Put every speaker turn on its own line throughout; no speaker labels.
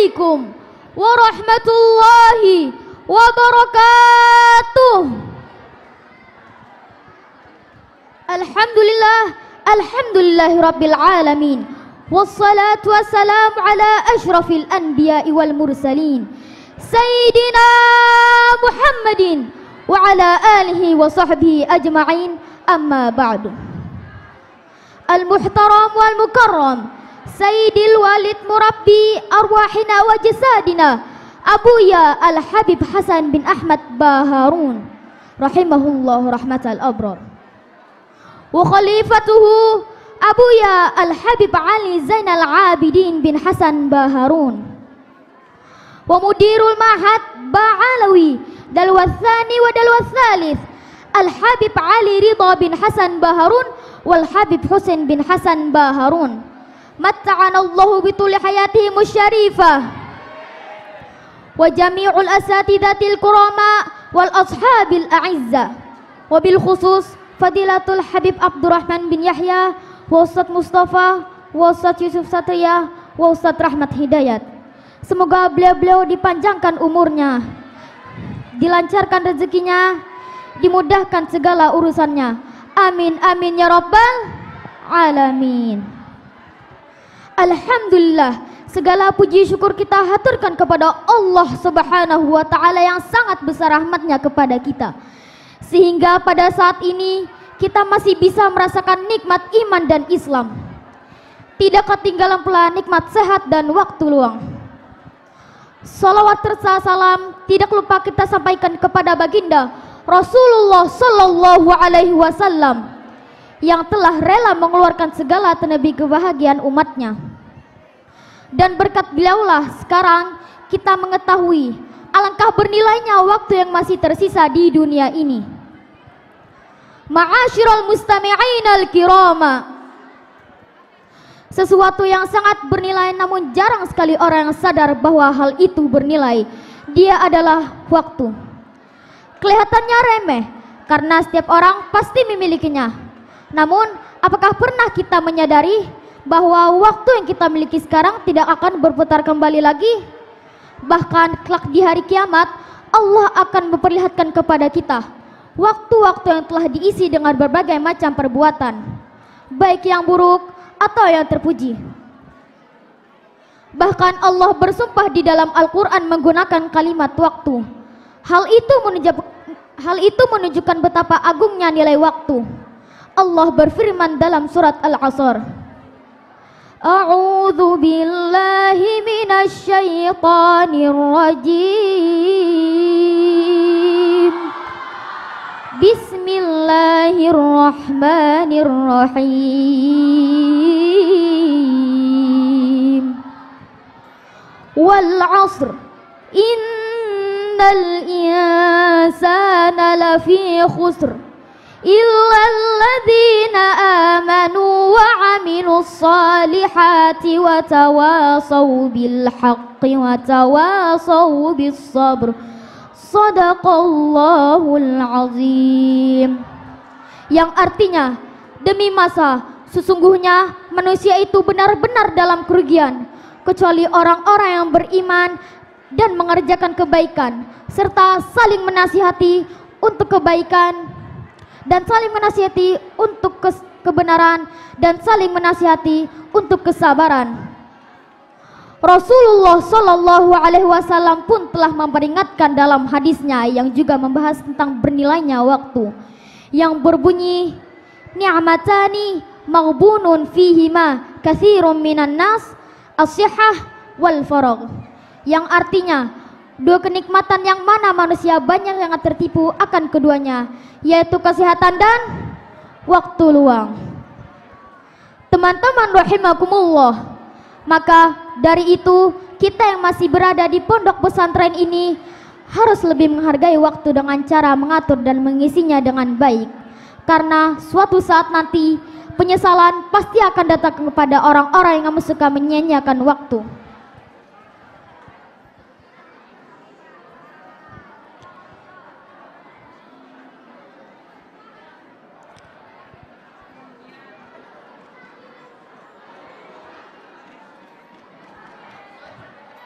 Assalamualaikum warahmatullahi wabarakatuh. Alhamdulillahi rabbil alamin. Wassalatu wassalamu ala ashrafil anbiya'i wal mursalin Sayyidina Muhammadin wa ala alihi wa sahbihi ajma'in. Amma ba'du. Al-muhtaram wal mukarram Sayyidil walid murabbi arwahina wa jasadina Abuya Al-Habib Hasan bin Ahmad Baharun rahimahullahu rahmatal abrar, wa khalifatuhu Abuya Al-Habib Ali Zainal Abidin bin Hasan Baharun, wa mudirul mahad Ba'alawi dalwathani wa dalwathalith Al-Habib Ali Ridha bin Hasan Baharun wal Habib Husain bin Hasan Baharun. Matta'anallahu bituli hayatihim syarifah wa jami'ul asatidatil kurama wal ashabil a'izza, wa bil khusus Fadilatul Habib Abdurrahman bin Yahya wa Ustadz Mustafa wa Ustadz Yusuf Satria wa Ustadz Rahmat Hidayat. Semoga beliau-beliau dipanjangkan umurnya, dilancarkan rezekinya, dimudahkan segala urusannya. Amin amin ya rabbal alamin. Alhamdulillah, segala puji syukur kita haturkan kepada Allah Subhanahu wa ta'ala yang sangat besar rahmatnya kepada kita, sehingga pada saat ini kita masih bisa merasakan nikmat iman dan Islam. Tidak ketinggalan pula nikmat sehat dan waktu luang. Salawat serta salam tidak lupa kita sampaikan kepada baginda Rasulullah Sallallahu Alaihi Wasallam yang telah rela mengeluarkan segala tenaga kebahagiaan umatnya. Dan berkat beliaulah sekarang kita mengetahui alangkah bernilainya waktu yang masih tersisa di dunia ini. Ma'asyiral mustami'in al-kirama, sesuatu yang sangat bernilai namun jarang sekali orang yang sadar bahwa hal itu bernilai. Dia adalah waktu. Kelihatannya remeh karena setiap orang pasti memilikinya. Namun, apakah pernah kita menyadari bahwa waktu yang kita miliki sekarang tidak akan berputar kembali lagi? Bahkan kelak di hari kiamat, Allah akan memperlihatkan kepada kita waktu-waktu yang telah diisi dengan berbagai macam perbuatan, baik yang buruk atau yang terpuji. Bahkan Allah bersumpah di dalam Al-Quran menggunakan kalimat waktu. Hal itu menunjukkan betapa agungnya nilai waktu. Allah berfirman dalam surat Al-Asr, A'udzu billahi minasy syaithanir rajim. Bismillahirrahmanirrahim. Wal 'asr innal insana lafi khusr illal ladzina amanu wa 'amilus solihati wa tawasaw bil haqqi wa tawasaw bis sabr. Shadaqallahul azim. Yang artinya, demi masa, sesungguhnya manusia itu benar-benar dalam kerugian, kecuali orang-orang yang beriman dan mengerjakan kebaikan, serta saling menasihati untuk kebaikan dan saling menasihati untuk kebenaran dan saling menasihati untuk kesabaran. Rasulullah Sallallahu Alaihi Wasallam pun telah memperingatkan dalam hadisnya yang juga membahas tentang bernilainya waktu, yang berbunyi, ni'matani maghbunun fihima katsirun minan nas as-sihhah wal faragh, yang artinya dua kenikmatan yang mana manusia banyak yang tertipu akan keduanya, yaitu kesehatan dan waktu luang. Teman-teman rahimakumullah, maka dari itu kita yang masih berada di pondok pesantren ini harus lebih menghargai waktu dengan cara mengatur dan mengisinya dengan baik, karena suatu saat nanti penyesalan pasti akan datang kepada orang-orang yang suka menyia-nyiakan waktu.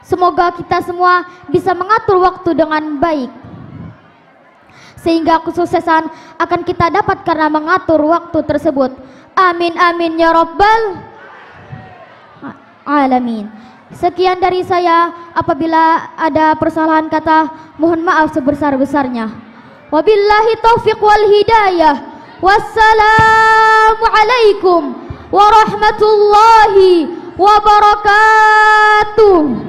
Semoga kita semua bisa mengatur waktu dengan baik, sehingga kesuksesan akan kita dapat karena mengatur waktu tersebut. Amin amin ya rabbal alamin. Sekian dari saya. Apabila ada persalahan kata, mohon maaf sebesar-besarnya. Wabillahi taufiq wal hidayah. Wassalamualaikum warahmatullahi wabarakatuh.